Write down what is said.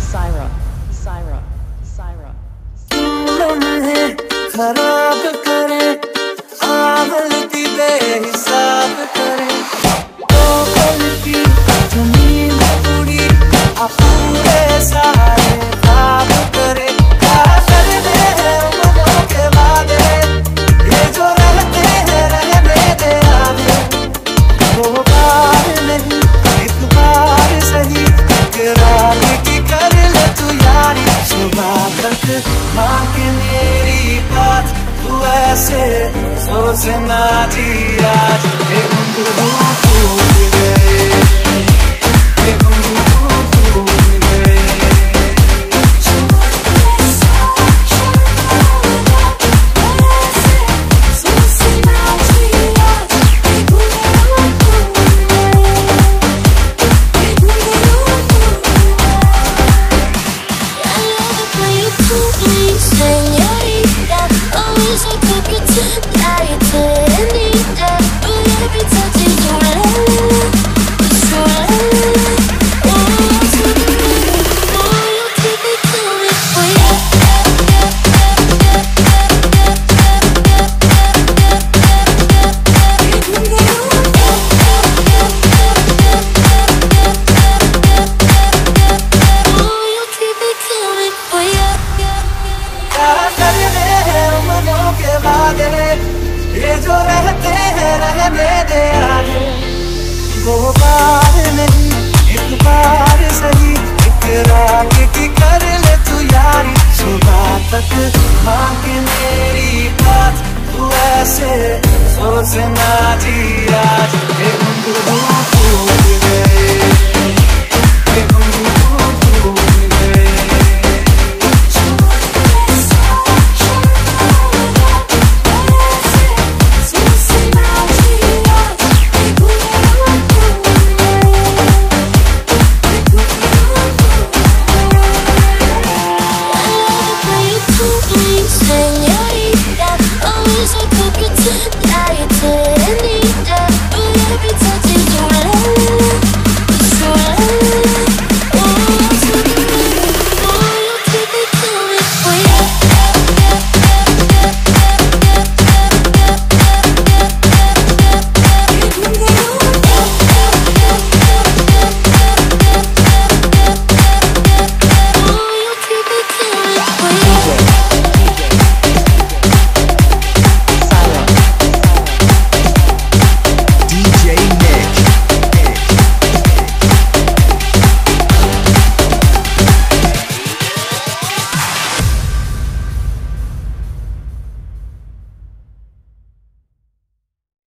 Syra, Syra, Syra. लम्हे खराब करे, आवलती बेहिसाब करे, तो पल की नींद उड़ी, पूरे सारे ख्वाब करे। क्या करने हैं उम्रों के वादे, ये जो रहते हैं रहने दे आगे। दो बार नहीं एक बार सही, इकरार की कर ले तू यारी। सुबह तक माँ के मेरी बात तू ऐसे सोचना जी आज। एक घूंघट टूट गए,